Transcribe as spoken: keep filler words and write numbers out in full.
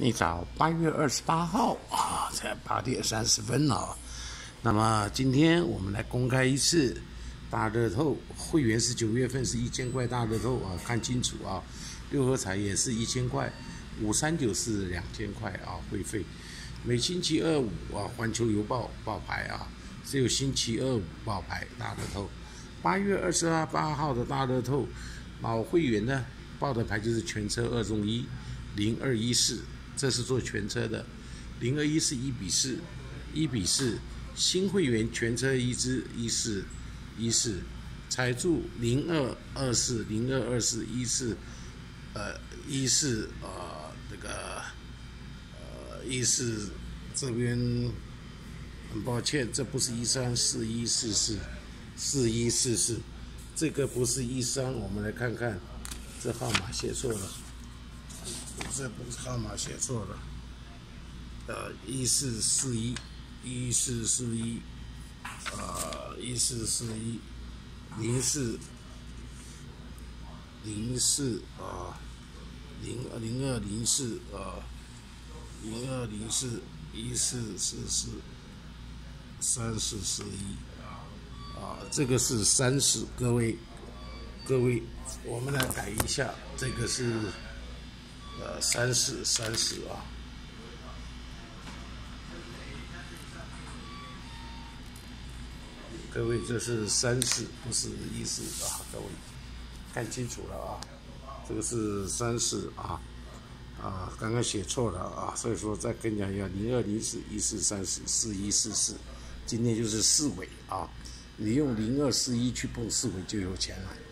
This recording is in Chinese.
一早八月二十八号啊，才八点三十分了。那么今天我们来公开一次大乐透，会员是九月份是一千块大乐透啊，看清楚啊。六合彩也是一千块，五三九是两千块啊，会费。每星期二五啊，环球邮报报牌啊，只有星期二五报牌大乐透。八月二十八号的大乐透，老会员呢报的牌就是全车二中一零二一四。这是做全车的，零二一是一比四，一比四。新会员全车一支一四一四，彩注零二二四零二二四一四，呃一四呃这个呃一四这边很抱歉，这不是一三四一四四四一四四，这个不是一三，我们来看看，这号码写错了。这不是号码写错了，呃，一四四一，一四四一，呃，一四四一，零四，零四啊，零零二零四啊，零二零四，一四四四，三四四一，啊，这个是三十，各位，各位，我们来改一下，这个是。呃，三十三十啊，各位，这是三十，不是一四啊，各位看清楚了啊，这个是三十啊啊，刚刚写错了啊，所以说再跟你讲一下，零二零四一四三十四一四四，今天就是四尾啊，你用零二四一去蹦四尾就有钱了。